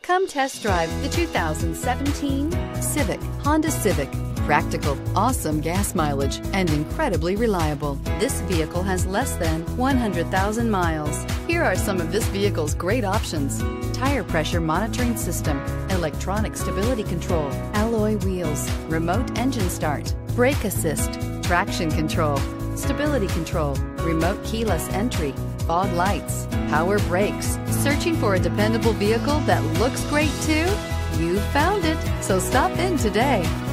Come test drive the 2017 Civic, Honda Civic. Practical, awesome gas mileage, and incredibly reliable. This vehicle has less than 100,000 miles. Here are some of this vehicle's great options: tire pressure monitoring system, electronic stability control, alloy wheels, remote engine start, brake assist, traction control, stability control, remote keyless entry, fog lights, power brakes. Searching for a dependable vehicle that looks great too? You found it, so stop in today.